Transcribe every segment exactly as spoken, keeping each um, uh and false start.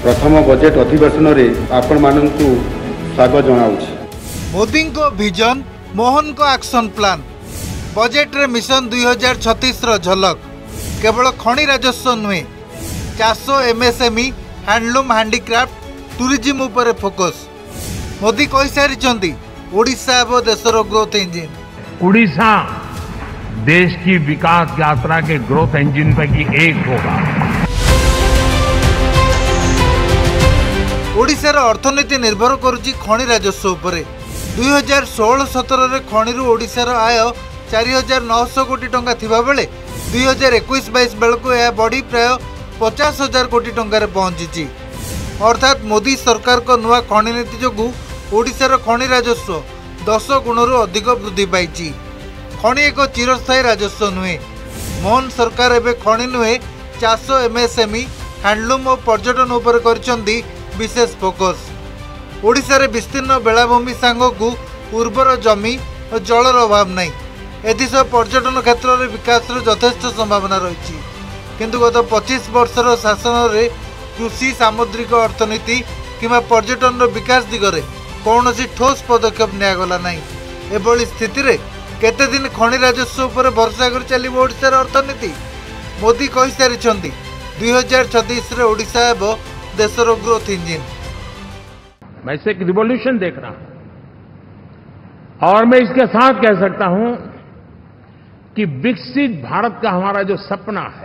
प्रथम बजेट अधिवेशन में आपण माननकु स्वागत जनाउछि। मोदी को विजन, मोहन को एक्शन प्लान, बजेट रे मिशन दुई हजार छत्तीस झलक। केवल खनि राजस्व नुहे, चाष, एमएसएमई, हैंडलूम, हैंडीक्राफ्ट, टूरिज्म उपरे फोकस। मोदी कहि सारिचंती ओडिशा अब देशर ग्रोथ इंजिन। उड़ीसा देश की विकास यात्रा के ग्रोथ इंजिन पैकी एक होगा। ओडिशार अर्थनीति निर्भर करुची खनि राजस्व उपरे। दुई हजार षोल सतर खनि ओडिशार आय चार हजार नौश कोटी टंका थिबा बेले दुई हजार इक्कीस बाईस बेलू यह बढ़ी प्राय पचास हजार कोटी टंकार पहुंची। अर्थात मोदी सरकार को नुआ खनि नीति जोगु ओडिशार खनि राजस्व दस गुणरू अधिक वृद्धि पाई। खनि एक चिरस्थायी राजस्व नुहे। मोहन सरकार एवं खनि नुहे, चाष, एमएसएमई, हैंडलूम और पर्यटन उपर करछंती विशेष फोकस। ओडिशारे विस्तीर्ण बेलाभूमि सांगकु उर्वर जमी और जलर अभाव नहीं। एदिश पर्यटन क्षेत्र में विकास यथेष्ट संभावना रही। किंतु गत पच्चीस वर्षर शासन में कृषि, सामुद्रिक अर्थनीति किंवा पर्यटन विकास दिगरे कौन सी ठोस पदक्षेप निगला ना। एभली स्थिति रे केते दिन खनि राजस्व उपर भरोसा कर चलिब ओडिशार अर्थनीति। मोदी कहि सारिछंती दुई हजार छत्तीस रे ओडिशा एब देशर ग्रोथ इंजिन। मैं इसे एक रिवॉल्यूशन देख रहा हूं और मैं इसके साथ कह सकता हूं कि विकसित भारत का हमारा जो सपना है,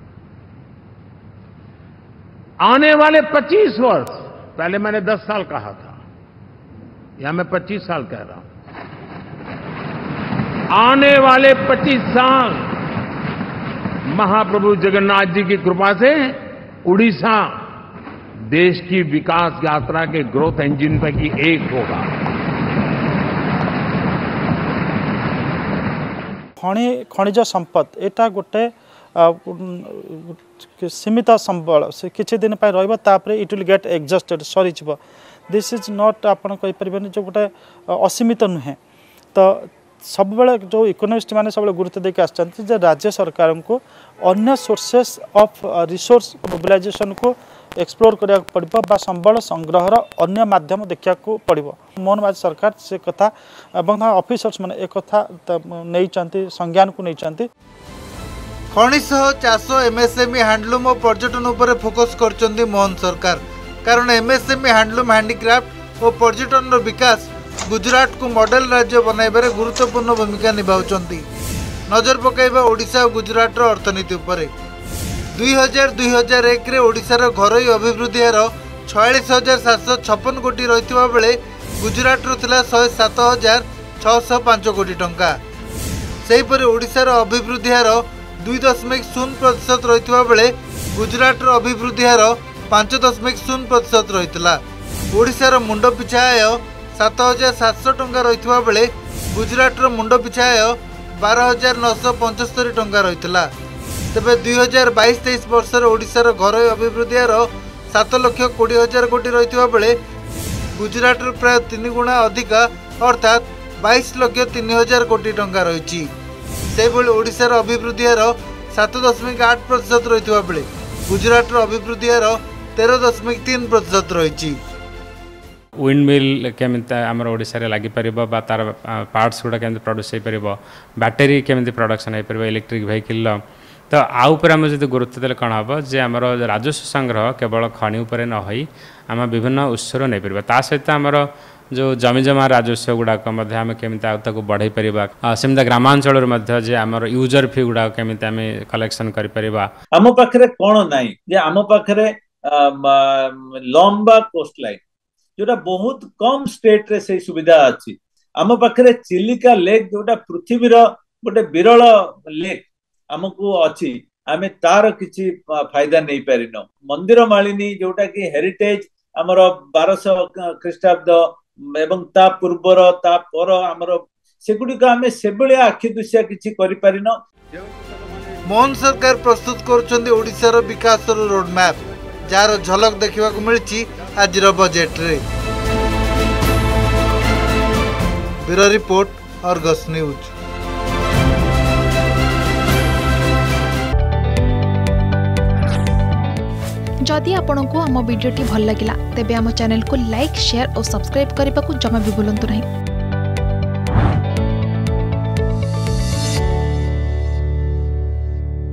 आने वाले पच्चीस वर्ष, पहले मैंने दस साल कहा था, यहां मैं पच्चीस साल कह रहा हूं, आने वाले पच्चीस साल महाप्रभु जगन्नाथ जी की कृपा से उड़ीसा देश की विकास यात्रा के ग्रोथ इंजिन पैकी एक होगा। खनि खनिज संपद एटा गोटे सीमित संबल से किसी दिन पर इट विल गेट एग्जस्टेड सरी दिस इज नॉट आपन कहि परिबेनी जो गोटे असीमित नुहे। तो सब बेले जो इकोनॉमिस्ट माने सब गुरुत्व देके आछंती जे राज्य सरकार को अन्य सोर्सेस ऑफ रिसोर्स मोबिलाइजेशन को एक्सप्लोर करिया पड़िबो बा संबल संग्रहर अन्य माध्यम देखिया को पड़िबो। मोहन माझी सरकार से कथा एवं ऑफिसर्स माने एक कथा नै चंती संज्ञान को नै चंती। खनि सह चाष, एमएसएमई, हैंडलूम और पर्यटन उपर फोकस करचंती मोहन सरकार। कारण एमएसएमई, हैंडलूम, हैंडीक्राफ्ट और पर्यटन विकास गुजरात को मॉडल राज्य बनइबारे गुरुत्वपूर्ण भूमिका निभाउचंती। नजर पकाइबा ओडिशा और गुजरात अर्थनीति उपरे। दुई हजार दुई हजार एक ओडिशार घरोई अभिवृद्धि हार छयालीस हजार सातश छप्पन कोटी रही बेले गुजरात थिला शहे सात हजार छःश पांच कोटी टंका। सेहीपरि ओडिशार अभिवृद्धि हार दुई दशमिक शून्य प्रतिशत रही बेले गुजरात अभिवृद्धि हार पांच दशमिक शून्य प्रतिशत रही। ओडिशार मुंड पिछा आय सात हजार सातश टंका रही बेले गुजरात मुंड पिछा आय बारह हजार नौश पंचस्तरी टंका रही। तेबे दुई हजार बाईस तेईस वर्ष ओडिशार घरोई अभिवृद्धि हार सात लक्ष कोड़े हजार कोटी रही बेले गुजरात प्राय तीन गुणा अधिक अर्थात बाईस लक्ष तीन हजार कोटी टंका रही। ओडिशार अभिवृद्धि हार सात दशमिक आठ प्रतिशत रही बेले गुजरात अभिवृद्धि हार तेरह दशमिक तीन प्रतिशत रही। विंड मिल केमी आम ओडिशा रे लागि परिबो बा तार पार्ट्स गुडा केमी प्रोड्यूस हो परिबो, बैटरी केमी प्रोडक्शन हो परिबो, इलेक्ट्रिक व्हीकल। तो आ उपर आम जो गुरुत्व देले कौन हम जे आमर राजस्व संग्रह केवल खनि उपर न होई आम विभिन्न उत्सर नहीं पार। ता सहित आमर जो जमी जमा राजस्व गुड़ाक आम केमी बढ़ई पार। सेमती ग्रामांचल जे आमर यूजर फी गुड़ाक केमी आम कलेक्शन कर आम पाखे कौन नाई जे आम पाखे लंबा कोस्ट लाइन जोटा बहुत कम स्टेट रे से सुविधा अच्छी। आम पाखे चिलिका लेक जोटा पृथ्वीर गोटे विरल लेक आमको अच्छी, आमे तार किसी फायदा नहीं पारिन। मंदिर मालिनी जोटा कि हेरिटेज आमर बारश ख्रीष्टाब्द एवं ता पूर्वर ता पर आमर सेगुड़िक आमे सेबळे आखि दुसिया किछि करि पारिन। मोहन सरकार प्रस्तुत करुछन्ती ओडिशार विकास रोड मैप, जार झलक देखा मिली आज बजेट रे। Bureau report, Argus news. जदि आपंक आम भिडी भल लगा तेब आम चैनल को लाइक शेयर और सब्सक्राइब करने को जमा भी भूलु नहीं।